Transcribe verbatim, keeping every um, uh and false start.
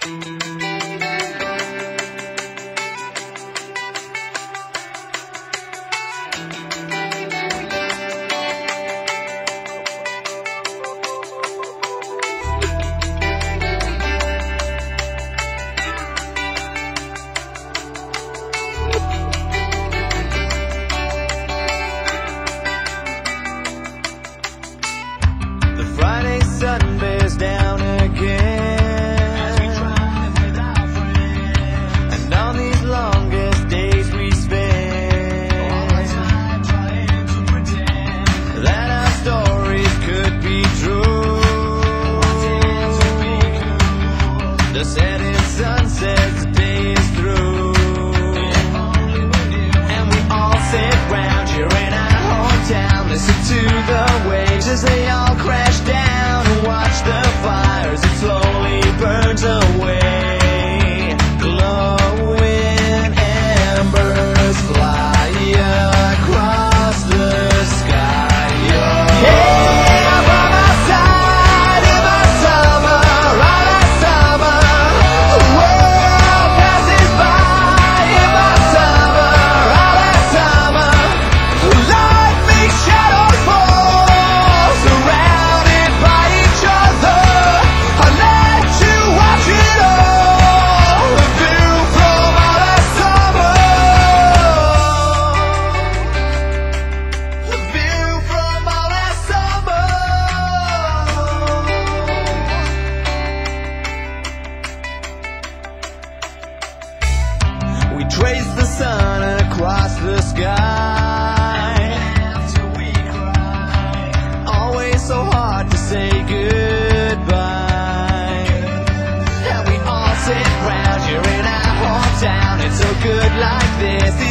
Friday, sun bears down again as we drive without friends. And on these longest days we spend all the time trying to pretend that our stories could be true. Would be cool. The setting sun says the day is through. If only we knew. And we all sit round here in our hometown, listen to the waves as they all crash down and watch the fires it slowly burns away. Glowing embers fly across the sky. Yeah, by my side in my summer, all that summer. The world passes by in my summer, all that summer. Light makes shadows fall, surrounded by each other. I let you watch it all, the view from all that summer. The view from all that summer. We trace the sun across the sky. After we cry, always so hard to say goodbye. And we all sit round here in our hometown. It's so good like this.